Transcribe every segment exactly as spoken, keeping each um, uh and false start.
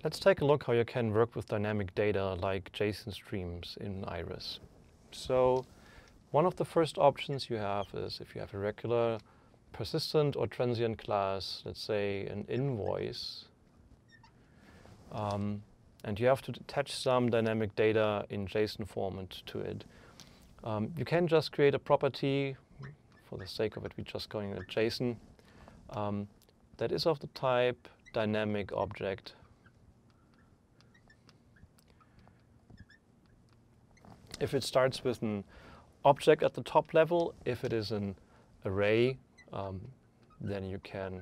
Let's take a look how you can work with dynamic data like JSON streams in IRIS. So one of the first options you have is if you have a regular persistent or transient class, let's say an invoice, um, and you have to attach some dynamic data in JSON format to it. Um, you can just create a property. For the sake of it, we're just going with JSON. Um, that is of the type dynamic object. If it starts with an object at the top level, if it is an array, um, then you can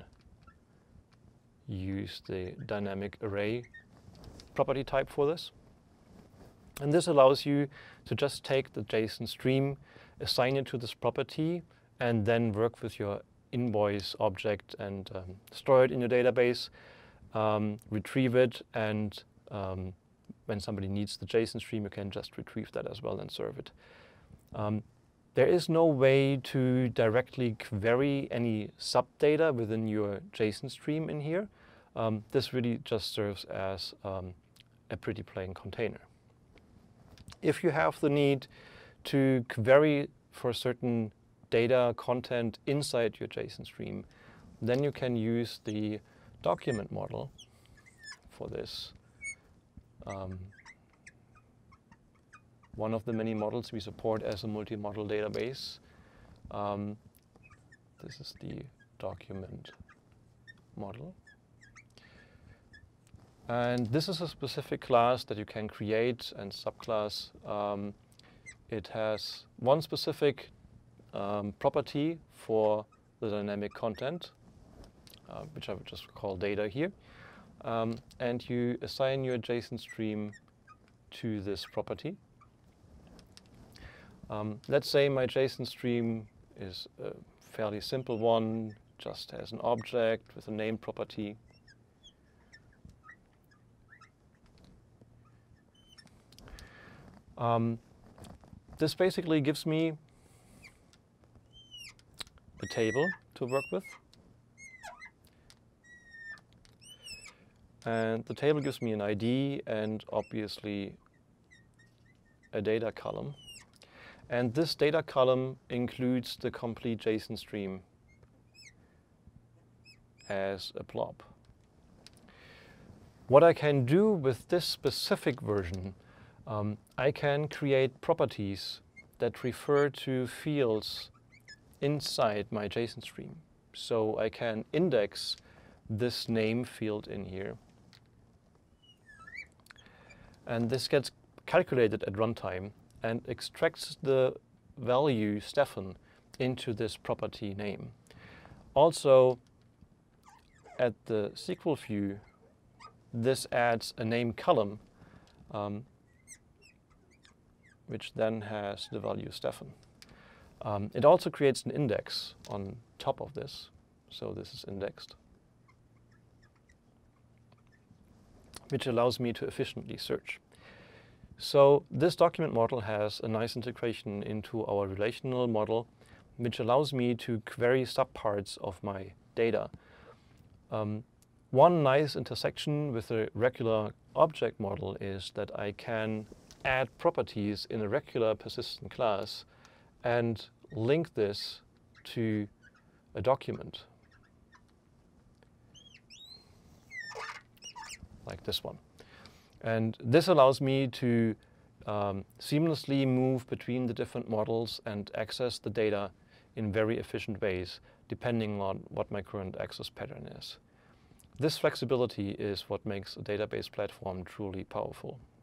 use the dynamic array property type for this. And this allows you to just take the JSON stream, assign it to this property, and then work with your invoice object and um, store it in your database, um, retrieve it, and um, when somebody needs the JSON stream, you can just retrieve that as well and serve it. Um, there is no way to directly query any subdata within your JSON stream in here. Um, this really just serves as um, a pretty plain container. If you have the need to query for certain data content inside your JSON stream, then you can use the document model for this. Um, one of the many models we support as a multi-model database. Um, this is the document model. And this is a specific class that you can create and subclass. Um, it has one specific um, property for the dynamic content, uh, which I would just call data here. Um, and you assign your JSON stream to this property. Um, let's say my JSON stream is a fairly simple one, just has an object with a name property. Um, this basically gives me a table to work with. And the table gives me an I D and obviously a data column. And this data column includes the complete JSON stream as a blob. What I can do with this specific version, um, I can create properties that refer to fields inside my JSON stream. So I can index this name field in here. And this gets calculated at runtime and extracts the value Stefan into this property name. Also, at the S Q L view, this adds a name column, um, which then has the value Stefan. Um, it also creates an index on top of this, so this is indexed, which allows me to efficiently search. So this document model has a nice integration into our relational model, which allows me to query subparts of my data. Um, one nice intersection with a regular object model is that I can add properties in a regular persistent class and link this to a document, like this one. And this allows me to um, seamlessly move between the different models and access the data in very efficient ways, depending on what my current access pattern is. This flexibility is what makes a database platform truly powerful.